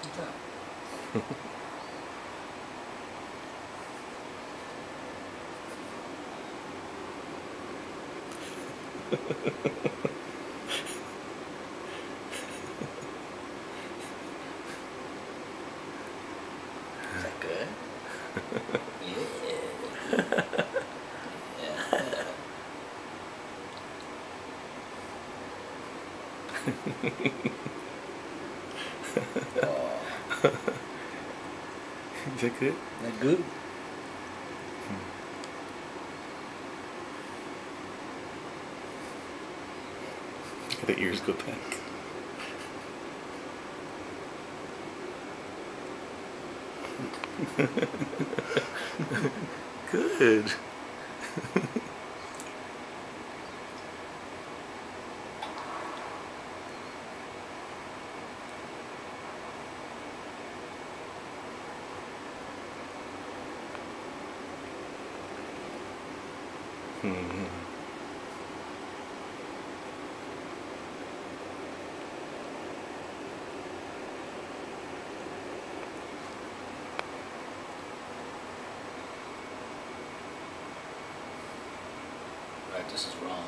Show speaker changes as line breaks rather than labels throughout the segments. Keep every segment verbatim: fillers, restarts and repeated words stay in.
Sit down. Is that good? Yeah. Yeah. Oh.
Is that good?
That good?
The ears go back. Good. Hmm.
Right, this is wrong.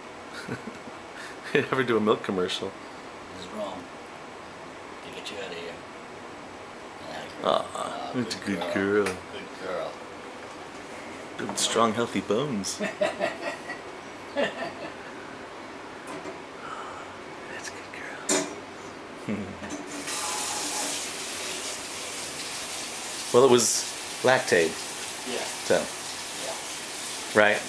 You ever do a milk commercial?
This is wrong. To get you out of here. Yeah,
Ah,
oh,
that's a good girl.
Good girl.
Good, strong, healthy bones. That's a good girl. Well, it was Lactaid.
Yeah.
So,
Yeah.
right?